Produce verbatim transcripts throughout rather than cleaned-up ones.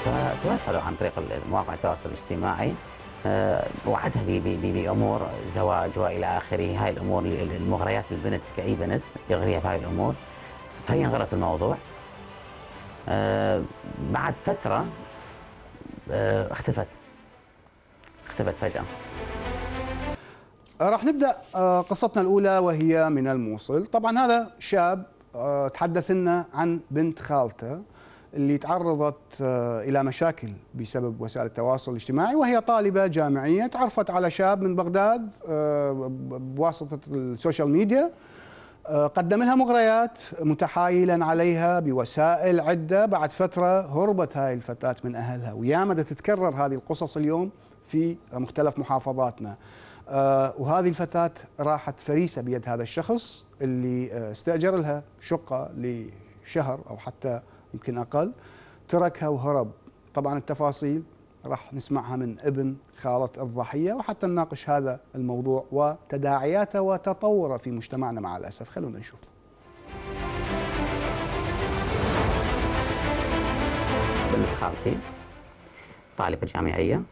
فتواصلوا عن طريق مواقع التواصل الاجتماعي. أه وعدها بأمور زواج وإلى آخره، هاي الأمور المغريات للبنت كأي بنت يغريها بهاي الأمور. فهي انغرت الموضوع. أه بعد فترة أه اختفت اختفت فجأة. راح نبدأ قصتنا الأولى وهي من الموصل. طبعا هذا شاب تحدث لنا عن بنت خالته اللي تعرضت إلى مشاكل بسبب وسائل التواصل الاجتماعي، وهي طالبة جامعية تعرفت على شاب من بغداد بواسطة السوشيال ميديا، قدم لها مغريات متحايلا عليها بوسائل عدة. بعد فترة هربت هاي الفتاة من أهلها، وياما تتكرر هذه القصص اليوم في مختلف محافظاتنا. آه وهذه الفتاة راحت فريسة بيد هذا الشخص اللي آه استأجر لها شقة لشهر أو حتى يمكن أقل، تركها وهرب. طبعا التفاصيل راح نسمعها من ابن خالة الضحية، وحتى نناقش هذا الموضوع وتداعياته وتطوره في مجتمعنا مع الأسف. خلونا نشوف. بنت خالتي طالبة جامعية،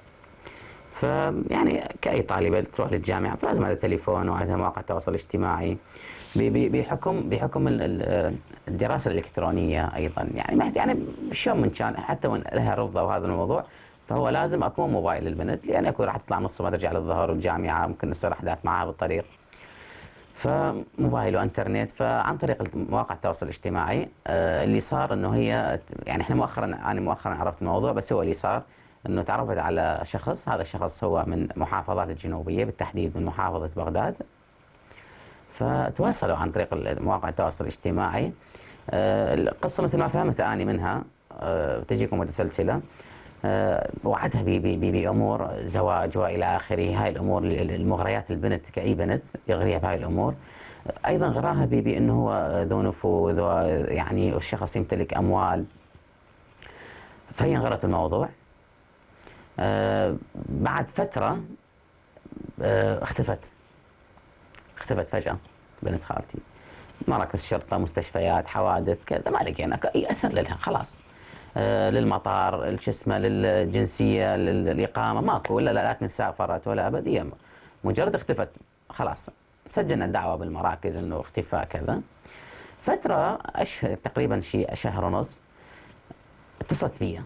فيعني كأي طالبة تروح للجامعة فلازم عندها تليفون وعندها مواقع التواصل الاجتماعي بحكم بحكم الدراسة الإلكترونية أيضا. يعني يعني شلون من كان حتى وإن لها رفضة وهذا الموضوع، فهو لازم أكون موبايل للبنت، لأن أكون راح تطلع نص ما ترجع للظهر والجامعة ممكن يصير أحداث معها بالطريق. فموبايل وانترنت، فعن طريق مواقع التواصل الاجتماعي آه اللي صار انه هي يعني احنا مؤخرا انا مؤخرا عرفت الموضوع، بس هو اللي صار انه تعرفت على شخص. هذا الشخص هو من محافظات الجنوبيه، بالتحديد من محافظه بغداد. فتواصلوا عن طريق مواقع التواصل الاجتماعي. آه القصه مثل ما فهمت اني منها آه تجيكم متسلسله. آه وعدها بأمور زواج وإلى آخره، هاي الأمور المغريات للبنت كأي بنت يغريها بهاي الأمور. أيضا غراها بأنه هو ذو نفوذ، يعني الشخص يمتلك أموال. فهي انغرت الموضوع. آه بعد فترة آه اختفت اختفت فجأة بنت خالتي. مراكز شرطة، مستشفيات، حوادث، كذا، ما لقينا أي أثر لها. خلاص آه للمطار، شو اسمه، للجنسيه، للاقامه، ماكو، ولا لكن سافرت ولا ابد. مجرد اختفت خلاص. سجلنا الدعوه بالمراكز انه اختفاء كذا. فتره أش... تقريبا شيء شهر ونص اتصلت بي،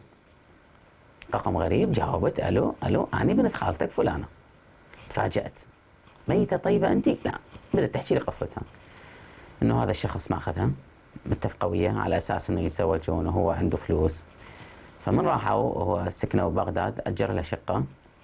رقم غريب. جاوبت، الو الو انا بنت خالتك فلانه. تفاجات. ميته طيبه انت؟ لا. بدات تحكي لي قصتها، انه هذا الشخص ماخذها متفقه وياه على اساس انه يتزوجون وهو عنده فلوس. فمن راحوا وهو سكنوا ببغداد اجر له شقه.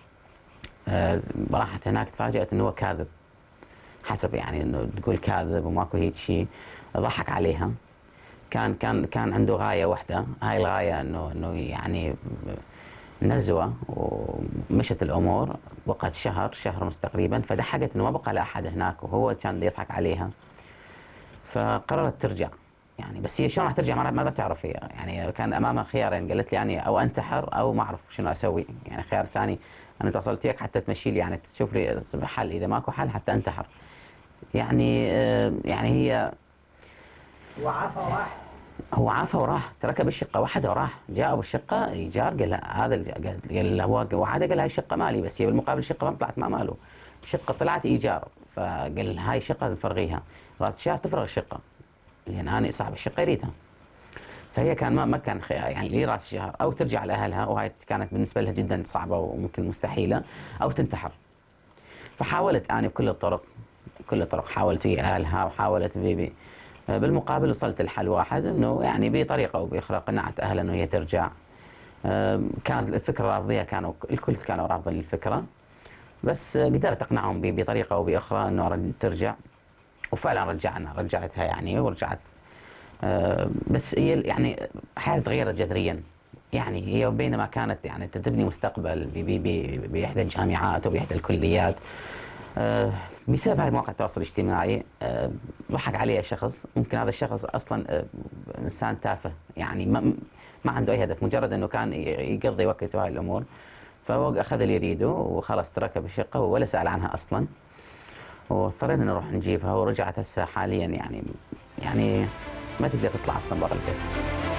آه راحت هناك تفاجات انه هو كاذب، حسب يعني انه تقول كاذب وماكو هيك شيء. ضحك عليها. كان كان كان عنده غايه واحده، هاي الغايه انه انه يعني نزوه. ومشت الامور، بقت شهر شهر ونص تقريبا. فدحقت انه ما بقى لا احد هناك وهو كان يضحك عليها. فقررت ترجع يعني. بس هي شلون راح ترجع ما تعرف. هي يعني كان امامها خيارين، قالت لي اني او انتحر او ما اعرف شنو اسوي. يعني خيار ثاني انا تواصلت وياك حتى تمشي لي، يعني تشوف لي حل، اذا ماكو حل حتى انتحر. يعني يعني هي هو عافى وراح هو عافى وراح، تركب الشقه وحده وراح. جاء ابو الشقه ايجار، قال لا هذا، قال له هو وعده، قال هاي الشقه مالي، بس هي بالمقابل الشقه ما طلعت ما ماله، الشقه طلعت ايجار. فقال هاي شقه تفرغيها، راس الشهر تفرغ الشقه، لان انا صاحب الشقه يريدها. فهي كان ما ما كان يعني لي راس الشهر، او ترجع لاهلها، وهاي كانت بالنسبه لها جدا صعبه وممكن مستحيله، او تنتحر. فحاولت انا بكل الطرق كل الطرق حاولت ويا اهلها، وحاولت بيبي. بالمقابل وصلت الحل واحد، انه يعني بطريقه او باخرى قنعت اهلها انه هي ترجع. كانت الفكره رافضيه، كانوا الكل كانوا رافضين الفكره، بس قدرت اقنعهم بطريقه او باخرى انه ترجع. وفعلا رجعنا رجعتها يعني، ورجعت. بس هي يعني حياتها تغيرت جذريا. يعني هي بينما كانت يعني تبني مستقبل باحدى الجامعات وباحدى الكليات، بسبب هاي مواقع التواصل الاجتماعي ضحك عليها شخص. ممكن هذا الشخص اصلا انسان تافه، يعني ما ما عنده اي هدف، مجرد انه كان يقضي وقته بهاي الامور. فهو اخذ اللي يريده وخلاص تركها بالشقه ولا سال عنها اصلا. واضطرينا نروح نجيبها، ورجعت هسه حاليا يعني يعني ما تقدر تطلع اصلا برا البيت.